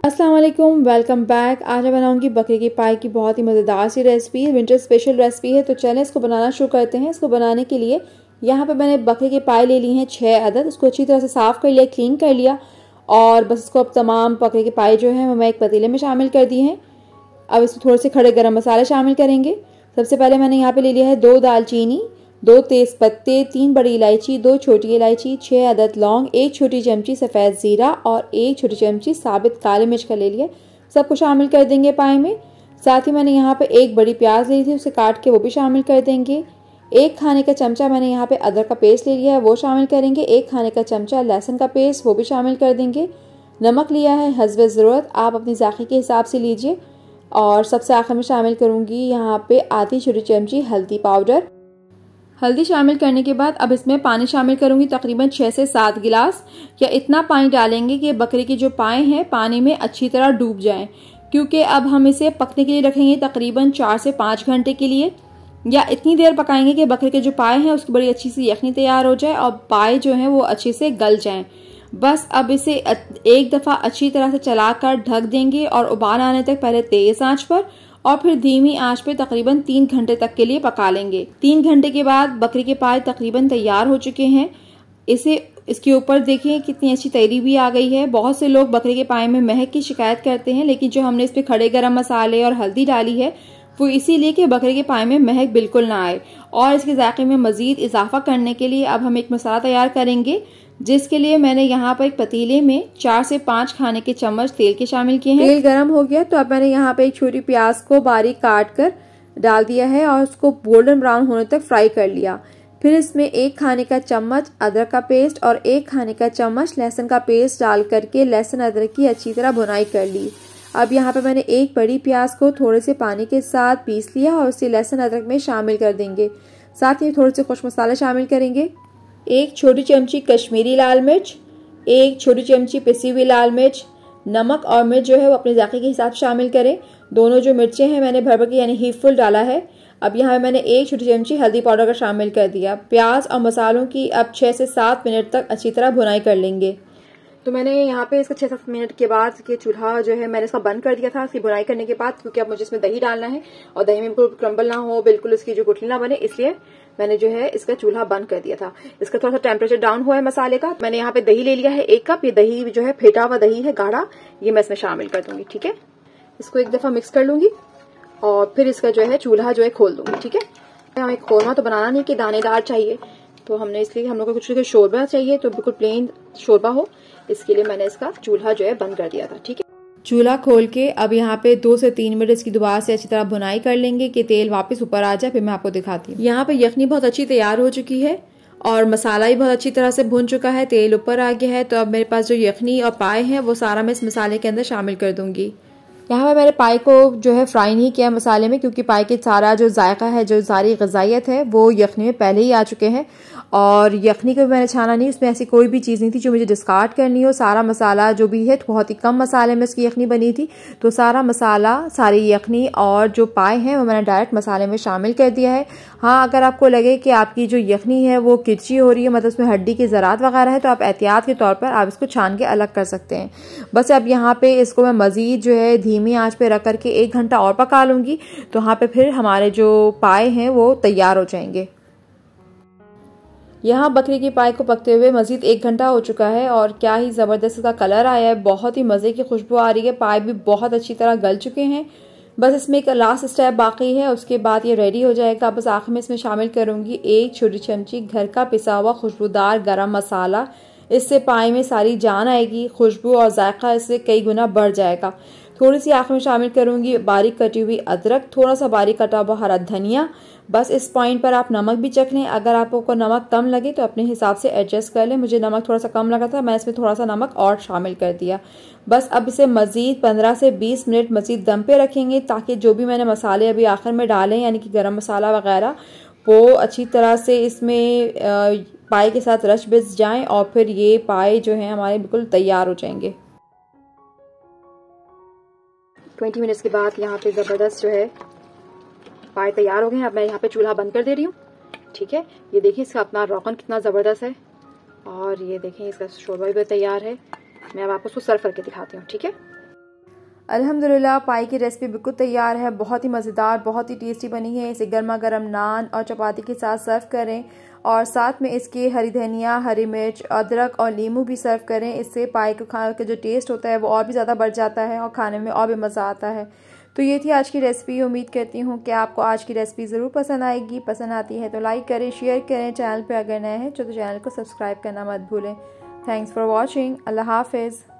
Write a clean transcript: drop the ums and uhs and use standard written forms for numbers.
अस्सलाम वालेकुम, welcome back. आज मैं बनाऊंगी बकरे की पाई की बहुत ही मज़ेदार सी रेसिपी। विंटर स्पेशल रेसिपी है, तो चलें इसको बनाना शुरू करते हैं। इसको बनाने के लिए यहाँ पे मैंने बकरे की पाई ले ली हैं 6 अदद। इसको अच्छी तरह से साफ़ कर लिया, क्लीन कर लिया और बस इसको अब तमाम बकरे की पाई जो है मैं एक पतीले में शामिल कर दी हैं। अब इसमें थोड़े से खड़े गरम मसाले शामिल करेंगे। सबसे पहले मैंने यहाँ पर ले लिया है 2 दालचीनी, 2 तेज़ पत्ते, 3 बड़ी इलायची, 2 छोटी इलायची, 6 अदद लौंग, 1 छोटी चमची सफ़ेद ज़ीरा और 1 छोटी चमची साबित काली मिर्च का ले लिया। सबको शामिल कर देंगे पाई में। साथ ही मैंने यहाँ पे 1 बड़ी प्याज ली थी, उसे काट के वो भी शामिल कर देंगे। 1 खाने का चमचा मैंने यहाँ पे अदरक का पेस्ट ले लिया है, वो शामिल करेंगे। 1 खाने का चमचा लहसुन का पेस्ट, वो भी शामिल कर देंगे। नमक लिया है हस्बे ज़रूरत, आप अपनी ज़ायक़े के हिसाब से लीजिए। और सबसे आखिर में शामिल करूँगी यहाँ पे आधी छोटी चमची हल्दी पाउडर। हल्दी शामिल करने के बाद अब इसमें पानी शामिल करूंगी, तकरीबन 6 से 7 गिलास या इतना पानी डालेंगे कि बकरे की जो पाए हैं पानी में अच्छी तरह डूब जाएं, क्योंकि अब हम इसे पकने के लिए रखेंगे तकरीबन 4 से 5 घंटे के लिए, या इतनी देर पकाएंगे कि बकरे के जो पाए हैं उसकी बड़ी अच्छी सी यखनी तैयार हो जाए और पाए जो हैं वो अच्छे से गल जाएं। बस अब इसे एक दफ़ा अच्छी तरह से चलाकर ढक देंगे और उबाल आने तक पहले तेज आंच पर और फिर धीमी आंच पे तकरीबन 3 घंटे तक के लिए पका लेंगे। 3 घंटे के बाद बकरी के पाए तकरीबन तैयार हो चुके हैं। इसके ऊपर देखिए कितनी अच्छी तैरी भी आ गई है। बहुत से लोग बकरी के पाए में महक की शिकायत करते हैं, लेकिन जो हमने इस पे खड़े गरम मसाले और हल्दी डाली है वो इसीलिए कि बकरे के पाए में महक बिल्कुल ना आए। और इसके जायके में मजीद इजाफा करने के लिए अब हम एक मसाला तैयार करेंगे, जिसके लिए मैंने यहाँ पर एक पतीले में 4 से 5 खाने के चम्मच तेल के शामिल किए हैं। तेल गरम हो गया तो अब मैंने यहाँ पे एक छोटी प्याज को बारीक काट कर डाल दिया है और उसको गोल्डन ब्राउन होने तक फ्राई कर लिया। फिर इसमें 1 खाने का चम्मच अदरक का पेस्ट और 1 खाने का चम्मच लहसुन का पेस्ट डाल करके लहसुन अदरक की अच्छी तरह भुनाई कर ली। अब यहाँ पे मैंने 1 बड़ी प्याज को थोड़े से पानी के साथ पीस लिया और उसे लहसुन अदरक में शामिल कर देंगे। साथ ही थोड़े से खुश्क मसाले शामिल करेंगे। 1 छोटी चमची कश्मीरी लाल मिर्च, 1 छोटी चमची पिसी हुई लाल मिर्च। नमक और मिर्च जो है वो अपने जायके के हिसाब से शामिल करें। दोनों जो मिर्चें हैं मैंने भर भर के यानी हीप फुल डाला है। अब यहाँ मैंने 1 छोटी चमची हल्दी पाउडर का शामिल कर दिया। प्याज और मसालों की अब 6 से 7 मिनट तक अच्छी तरह भुनाई कर लेंगे। तो मैंने यहाँ पे इसका 6-7 मिनट के बाद ये चूल्हा जो है मैंने इसका बंद कर दिया था इसकी भुनाई करने के बाद, क्योंकि अब मुझे इसमें दही डालना है और दही में बिल्कुल क्रम्बल ना हो, बिल्कुल इसकी जो गुठली ना बने, इसलिए मैंने जो है इसका चूल्हा बंद कर दिया था। इसका थोड़ा सा टेम्परेचर डाउन हुआ है मसाले का। मैंने यहाँ पे दही ले लिया है 1 कप। ये दही जो है फेटा हुआ दही है गाढ़ा, ये मैं इसमें शामिल कर दूंगी। ठीक है, इसको एक दफा मिक्स कर लूंगी और फिर इसका जो है चूल्हा जो है खोल दूंगी। ठीक है, हमें खोलना तो बनाना नहीं कि दानेदार चाहिए, तो हमने इसलिए हम लोग को कुछ शोरबा चाहिए तो बिल्कुल प्लेन शोरबा हो, इसके लिए मैंने इसका चूल्हा जो है बंद कर दिया था। ठीक है, चूल्हा खोल के अब यहाँ पे 2 से 3 मिनट इसकी दोबारा से अच्छी तरह भुनाई कर लेंगे कि तेल वापस ऊपर आ जाए। फिर मैं आपको दिखाती हूँ। यहाँ पे यखनी बहुत अच्छी तैयार हो चुकी है और मसाला भी बहुत अच्छी तरह से भुन चुका है, तेल ऊपर आ गया है। तो अब मेरे पास जो यखनी और पाए हैं वो सारा मैं इस मसाले के अंदर शामिल कर दूंगी। यहाँ पे मैंने पाई को जो है फ्राई नहीं किया मसाले में, क्योंकि पाई के सारा जो जायका है, जो सारी ग़िज़ाइयत है वो यखनी में पहले ही आ चुके हैं। और यखनी को मैंने छाना नहीं, उसमें ऐसी कोई भी चीज़ नहीं थी जो मुझे डिस्कार्ड करनी हो। सारा मसाला जो भी है बहुत ही कम मसाले में इसकी यखनी बनी थी, तो सारा मसाला, सारी यखनी और जो पाए हैं वो मैंने डायरेक्ट मसाले में शामिल कर दिया है। हाँ, अगर आपको लगे कि आपकी जो यखनी है वो किरची हो रही है, मतलब उसमें हड्डी की ज़रात वगैरह है, तो आप एहतियात के तौर पर आप इसको छान के अलग कर सकते हैं। बस अब यहाँ पे इसको मैं मज़ीद जो है धीमी आंच पे रख करके 1 घंटा और पका लूंगी, तो यहाँ पे फिर हमारे जो पाए हैं वो तैयार हो जाएंगे। यहाँ बकरी की पाए को पकते हुए मजीद 1 घंटा हो चुका है और क्या ही ज़बरदस्त का कलर आया है, बहुत ही मज़े की खुशबू आ रही है। पाए भी बहुत अच्छी तरह गल चुके हैं। बस इसमें एक लास्ट स्टेप बाकी है, उसके बाद ये रेडी हो जाएगा। बस आखिर में इसमें शामिल करूँगी 1 छोटी चमची घर का पिसा हुआ खुशबूदार गरम मसाला। इससे पाए में सारी जान आएगी, खुशबू और जायका इससे कई गुना बढ़ जाएगा। थोड़ी सी आखिर में शामिल करूंगी बारीक कटी हुई अदरक, थोड़ा सा बारीक कटा हुआ हरा धनिया। बस इस पॉइंट पर आप नमक भी चख लें, अगर आपको नमक कम लगे तो अपने हिसाब से एडजस्ट कर लें। मुझे नमक थोड़ा सा कम लगा था, मैं इसमें थोड़ा सा नमक और शामिल कर दिया। बस अब इसे मज़ीद 15 से 20 मिनट मज़ीद दम पे रखेंगे, ताकि जो भी मैंने मसाले अभी आखिर में डालें यानी कि गरम मसाला वगैरह वो अच्छी तरह से इसमें पाए के साथ रच बिस जाएँ और फिर ये पाए जो हैं हमारे बिल्कुल तैयार हो जाएंगे। 20 मिनट्स के बाद यहाँ पे ज़बरदस्त जो है पाए तैयार हो गए हैं। अब मैं यहाँ पे चूल्हा बंद कर दे रही हूँ। ठीक है, ये देखिए इसका अपना रोगन कितना ज़बरदस्त है और ये देखें इसका शोरबा भी तैयार है। मैं अब आपको उसको सर्व करके दिखाती हूँ। ठीक है। अल्हम्दुलिल्लाह पाई की रेसिपी बिल्कुल तैयार है। बहुत ही मज़ेदार, बहुत ही टेस्टी बनी है। इसे गर्मा गर्म नान और चपाती के साथ सर्व करें और साथ में इसके हरी धनिया, हरी मिर्च, अदरक और नींबू भी सर्व करें। इससे पाई को खा के जो टेस्ट होता है वो और भी ज़्यादा बढ़ जाता है और खाने में और भी मज़ा आता है। तो ये थी आज की रेसिपी। उम्मीद करती हूँ कि आपको आज की रेसिपी ज़रूर पसंद आएगी। पसंद आती है तो लाइक करें, शेयर करें। चैनल पर अगर नए हैं तो चैनल को सब्सक्राइब करना मत भूलें। Thanks for watching. अल्लाह हाफिज़।